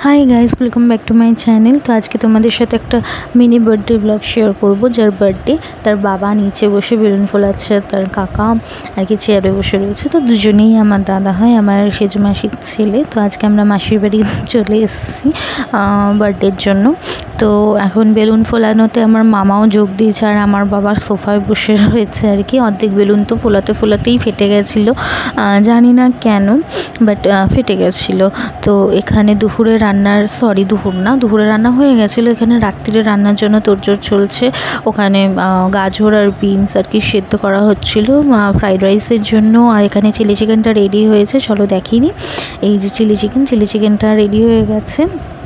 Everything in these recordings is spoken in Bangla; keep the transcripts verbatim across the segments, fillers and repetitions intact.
High guys, welcome back to my channel. तो आज के तुम्हारे साथ एक मिनी बार्थडे ब्लग शेयर करब जार बार्थडे तार बाबा नीचे बसे बेलुन फोलाচ্ছে, तार काका और कि चेयारे बसे रयेছে। तो दुजनेई आमार दादा हय, आमार सेजो मासिर छेले। तो आज के आमरा मासिर बाड़ी चले एसेছি बार्थडेर जन्य। तो এখন বেলুন ফোলানোতে আমার মামাও যোগ দিয়েছে আর আমার বাবা সোফায় বসে রয়েছে আর কি। অর্ধেক বেলুন তো ফোলাতে ফোলাতেই ফেটে গেছিলো, জানি না কেন, বাট ফেটে গেছিলো। তো এখানে দুপুরে রান্নার সরি দুপুর না দুপুরে রান্না হয়ে গেছিলো, এখানে রাত্রিরে রান্নার জন্য তোড়জোড় চলছে। ওখানে গাজর আর বিনস আর কি সেদ্ধ করা হচ্ছিল ফ্রাইড রাইসের জন্য। আর এখানে চিলি চিকেনটা রেডি হয়েছে, চলো দেখিনি। এই যে চিলি চিকেন চিলি চিকেনটা রেডি হয়ে গেছে,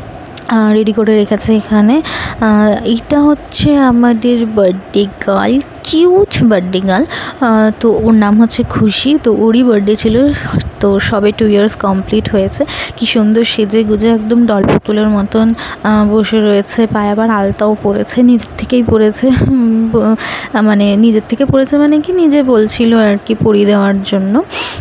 রেডি করে রেখেছে এখানে। এইটা হচ্ছে আমাদের birthday girl, cute birthday girl. তো ওর নাম হচ্ছে খুশি। তো ওরই বার্থডে ছিল, তো সবে টু ইয়ার্স কমপ্লিট হয়েছে। কি সুন্দর সেজে গুজে একদম ডল পুতুলের মতন বসে রয়েছে। পায়ে আবার আলতাও পরেছে, নিজের থেকেই পরেছে, মানে নিজের থেকে পরেছে মানে কি নিজে বলছিল আর কি পরিয়ে দেওয়ার জন্য।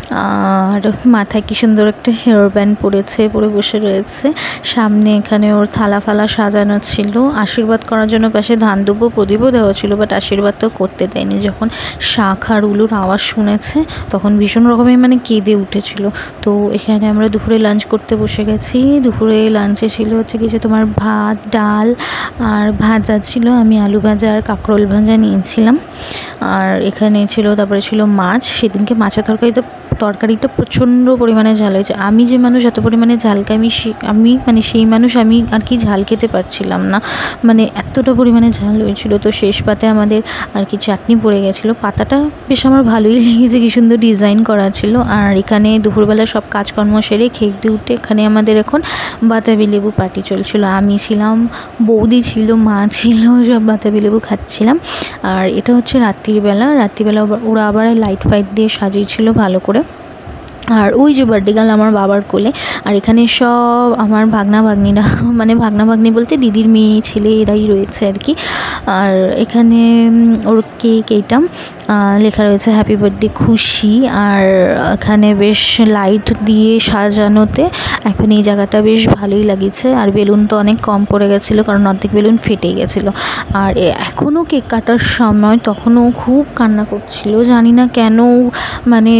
আর মাথায় কি সুন্দর একটা হেয়ার ব্যান্ড পরেছে, পরে বসে রয়েছে। সামনে এখানে ওর থালা ফালা সাজানো ছিল, আশীর্বাদ করার জন্য পাশে ধান দুব্বো প্রদীপও দেওয়া ছিল, বাট আশীর্বাদ তো করতে দেয়নি। যখন শাঁখ আর উলুর আওয়াজ শুনেছে তখন ভীষণ রকমের মানে কেঁদে উঠেছিল। তো এখানে আমরা দুপুরে লাঞ্চ করতে বসে গেছি। দুপুরে লাঞ্চে ছিল হচ্ছে কিছু তোমার ভাত ডাল আর ভাজা ছিল, আমি আলু ভাজা আর কাঁকরোল ভাজা নিয়েছিলাম। আর এখানে ছিল তারপরে ছিল মাছ। সেদিনকে মাছের তরকারিতে তরকারিটা প্রচণ্ড পরিমাণে ঝাল হয়েছে। আমি যে মানুষ এত পরিমাণে ঝালকে আমি আমি মানে সেই মানুষ আমি আর কি ঝাল খেতে পারছিলাম না, মানে এতটা পরিমাণে ঝাল হয়েছিল। তো শেষ পাতে আমাদের আর কি চাটনি পড়ে গেছিলো। পাতাটা বেশ আমার ভালোই লেগেছে, কি সুন্দর ডিজাইন করা ছিল। আর এখানে দুপুরবেলা সব কাজকর্ম সেরে খেতে উঠে এখানে আমাদের এখন বাতাবি লেবু পার্টি চলছিল। আমি ছিলাম, বৌদি ছিল, মা ছিল, সব বাতাবি লেবু খাচ্ছিলাম। আর এটা হচ্ছে রাত্রিবেলা। রাত্রিবেলা ওরা আবার লাইট ফাইট দিয়ে সাজিয়েছিল ভালো করে। আর ওই যে বার্থডে গার্ল আমার বাবার কোলে। আর এখানে সব আমার ভাগনা ভাগ্নিরা, মানে ভাগনা ভাগ্নি বলতে দিদির মেয়ে ছেলে এরাই রয়েছে আর কি। আর এখানে ওর কেক এইটা লেখা রয়েছে হ্যাপি বার্থডে খুশি। আর এখানে বেশ লাইট দিয়ে সাজানোতে এখন এই জায়গাটা বেশ ভালোই লাগিয়েছে। আর বেলুন তো অনেক কম পড়ে গেছিলো, কারণ অর্ধেক বেলুন ফেটে গেছিলো। আর এখনও কেক কাটার সময় তখনও খুব কান্না করছিল, জানি না কেন, মানে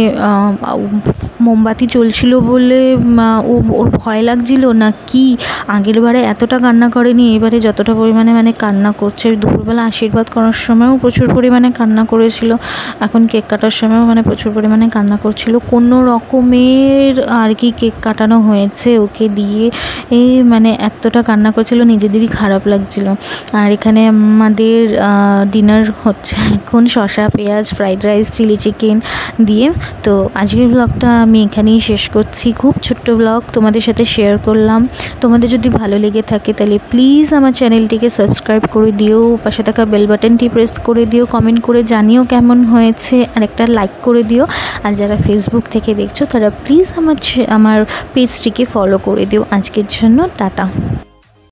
মোমবাতি চলছিল বলে ও ওর ভয় লাগছিল না কি। আগের বারে এতটা কান্না করেনি, এবারে যতটা পরিমাণে মানে কান্না করছে। দুপুরবেলা আশীর্বাদ করার সময়ও প্রচুর পরিমাণে কান্না করেছিল, এখন কেক কাটার সময়ও মানে প্রচুর পরিমাণে কান্না করছিল। কোনো রকমের আর কি কেক কাটানো হয়েছে ওকে দিয়ে, এই মানে এতটা কান্না করছিল, নিজেদেরই খারাপ লাগছিল। আর এখানে আমাদের ডিনার হচ্ছে এখন শসা পেঁয়াজ ফ্রাইড রাইস চিলি চিকেন দিয়ে। তো আজকের ব্লগটা আমি এখানেই শেষ করছি। খুব ছোট্ট ব্লগ তোমাদের সাথে শেয়ার করলাম। তোমাদের যদি ভালো লেগে থাকে তাহলে প্লিজ আমার চ্যানেলটিকে সাবস্ক্রাইব করে দিও, পাশে থাকা বেল বাটনটি প্রেস করে দিও, কমেন্ট করে জানিও কেমন হয়েছে, আর একটা লাইক করে দিও। আর যারা ফেসবুক থেকে দেখছো তারা প্লিজ আমার আমার পেজটিকে ফলো করে দিও। আজকের জন্য টাটা।